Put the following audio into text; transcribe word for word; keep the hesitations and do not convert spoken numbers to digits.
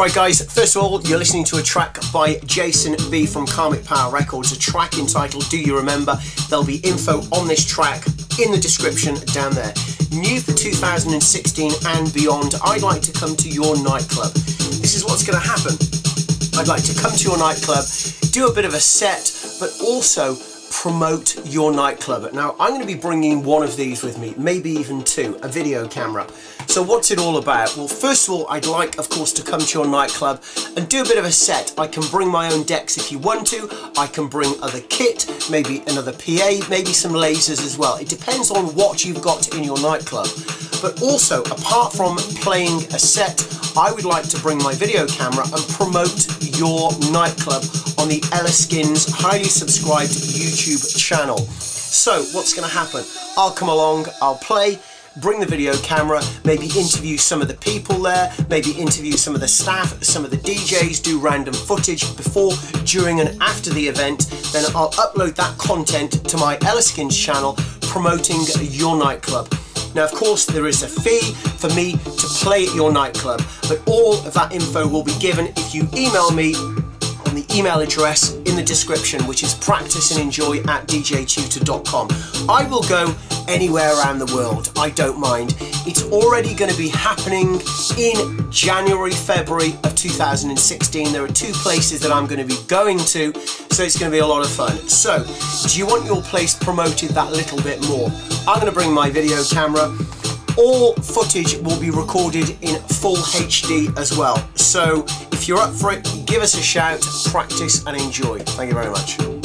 Right guys, first of all, you're listening to a track by Jason B from Karmic Power Records, a track entitled Do You Remember? There'll be info on this track in the description down there. New for two thousand sixteen and beyond, I'd like to come to your nightclub. This is what's going to happen. I'd like to come to your nightclub, do a bit of a set, but also promote your nightclub. Now, I'm going to be bringing one of these with me, maybe even two, a video camera. So what's it all about? Well, first of all, I'd like, of course, to come to your nightclub and do a bit of a set. I can bring my own decks if you want to. I can bring other kit, maybe another P A, maybe some lasers as well. It depends on what you've got in your nightclub. But also, apart from playing a set, I would like to bring my video camera and promote your nightclub on the Ellaskins highly subscribed YouTube channel. So what's going to happen? I'll come along, I'll play, bring the video camera, maybe interview some of the people there, maybe interview some of the staff, some of the D Js, do random footage before, during and after the event. Then I'll upload that content to my Ellaskins channel promoting your nightclub. Now, of course, there is a fee for me to play at your nightclub, but all of that info will be given if you email me on the email address in the description, which is practisenjoy at d j tutor dot com. I will go anywhere around the world, I don't mind. It's already going to be happening in January, February of two thousand sixteen. There are two places that I'm going to be going to, so it's going to be a lot of fun. So, do you want your place promoted that little bit more? I'm going to bring my video camera. All footage will be recorded in full H D as well. So, if you're up for it, give us a shout, practice and enjoy. Thank you very much.